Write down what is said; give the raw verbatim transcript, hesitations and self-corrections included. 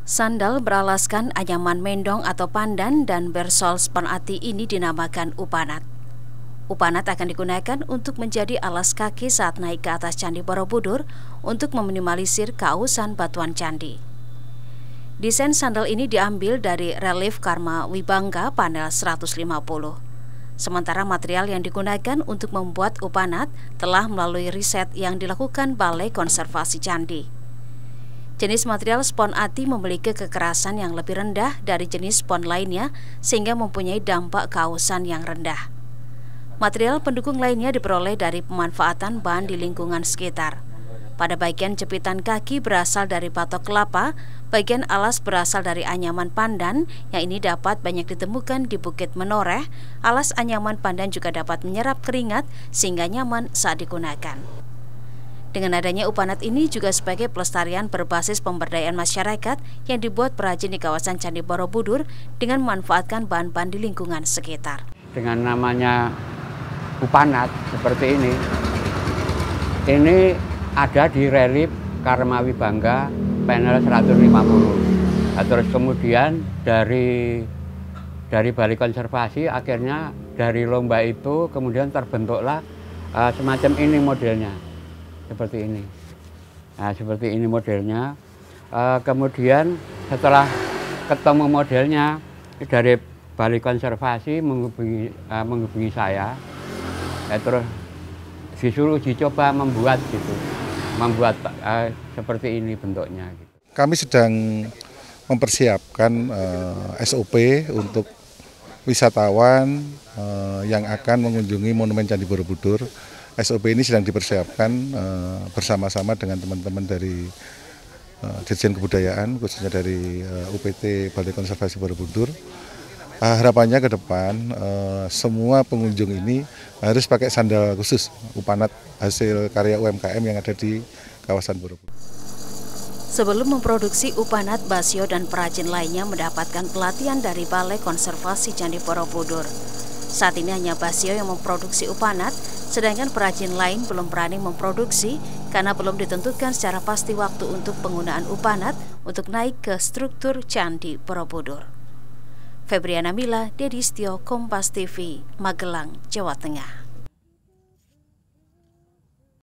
Sandal beralaskan anyaman mendong atau pandan dan bersol sponati ini dinamakan upanat. Upanat akan digunakan untuk menjadi alas kaki saat naik ke atas Candi Borobudur untuk meminimalisir keausan batuan candi. Desain sandal ini diambil dari relief Karma Wibangga panel seratus lima puluh. Sementara material yang digunakan untuk membuat upanat telah melalui riset yang dilakukan Balai Konservasi Candi. Jenis material spon ati memiliki kekerasan yang lebih rendah dari jenis spon lainnya sehingga mempunyai dampak keausan yang rendah. Material pendukung lainnya diperoleh dari pemanfaatan bahan di lingkungan sekitar. Pada bagian jepitan kaki berasal dari batok kelapa, bagian alas berasal dari anyaman pandan yang ini dapat banyak ditemukan di Bukit Menoreh. Alas anyaman pandan juga dapat menyerap keringat sehingga nyaman saat digunakan. Dengan adanya upanat ini juga sebagai pelestarian berbasis pemberdayaan masyarakat yang dibuat perajin di kawasan Candi Borobudur dengan memanfaatkan bahan-bahan di lingkungan sekitar. Dengan namanya upanat seperti ini, ini ada di relief Karma Wibangga panel seratus lima puluh. Nah, terus kemudian dari dari Balai Konservasi akhirnya dari lomba itu kemudian terbentuklah uh, semacam ini modelnya. Seperti ini. Nah, seperti ini modelnya. Uh, kemudian setelah ketemu modelnya dari Balai Konservasi menghubungi, uh, menghubungi saya, ya, terus disuruh dicoba membuat gitu, membuat uh, seperti ini bentuknya. Gitu. Kami sedang mempersiapkan uh, S O P untuk wisatawan uh, yang akan mengunjungi Monumen Candi Borobudur. S O P ini sedang dipersiapkan uh, bersama-sama dengan teman-teman dari uh, Dirjen Kebudayaan, khususnya dari uh, U P T Balai Konservasi Borobudur. Uh, harapannya ke depan uh, semua pengunjung ini harus pakai sandal khusus upanat hasil karya U M K M yang ada di kawasan Borobudur. Sebelum memproduksi upanat, Basio dan perajin lainnya mendapatkan pelatihan dari Balai Konservasi Candi Borobudur. Saat ini hanya Basio yang memproduksi upanat, sedangkan perajin lain belum berani memproduksi karena belum ditentukan secara pasti waktu untuk penggunaan upanat untuk naik ke struktur Candi Borobudur. Febriana Mila, Deddy Stio, Kompas T V, Magelang, Jawa Tengah.